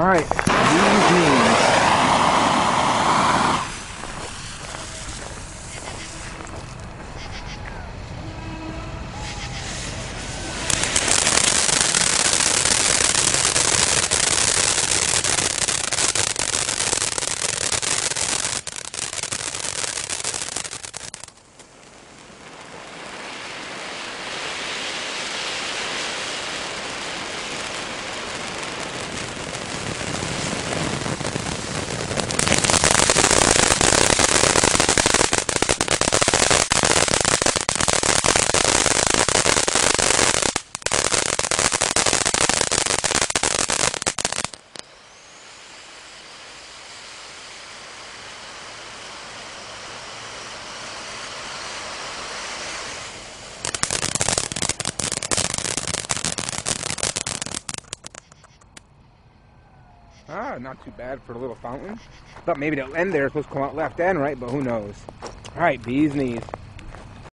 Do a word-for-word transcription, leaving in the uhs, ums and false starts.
Alright, these knees. Ah, not too bad for a little fountain. Thought maybe the end there was supposed to come out left end, right? But who knows? Alright, bee's knees.